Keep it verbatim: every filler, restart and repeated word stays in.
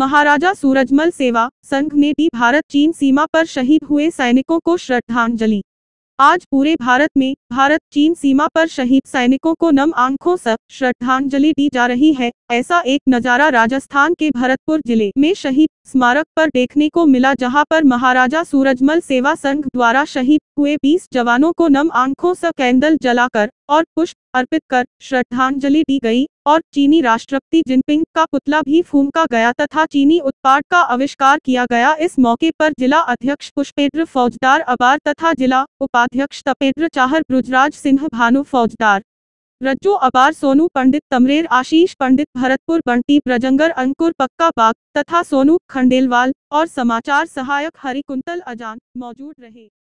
महाराजा सूरजमल सेवा संघ ने दी भारत चीन सीमा पर शहीद हुए सैनिकों को श्रद्धांजलि। आज पूरे भारत में भारत चीन सीमा पर शहीद सैनिकों को नम आंखों से श्रद्धांजलि दी जा रही है। ऐसा एक नजारा राजस्थान के भरतपुर जिले में शहीद स्मारक पर देखने को मिला, जहां पर महाराजा सूरजमल सेवा संघ द्वारा शहीद हुए बीस जवानों को नम आंखों से कैंडल जलाकर और पुष्प अर्पित कर श्रद्धांजलि दी गई और चीनी राष्ट्रपति जिनपिंग का पुतला भी फूंका गया तथा चीनी उत्पाद का आविष्कार किया गया। इस मौके पर जिला अध्यक्ष पुष्पेंद्र फौजदार अबार तथा जिला उपाध्यक्ष तपेंद्र चाहर, ब्रुजराज सिंह, भानु फौजदार, रज्जू अबार, सोनू पंडित, तमरेर आशीष पंडित, भरतपुर बंटी, प्रजंगर अंकुर, पक्का बाग तथा सोनू खंडेलवाल और समाचार सहायक हरिकुंतल अजान मौजूद रहे।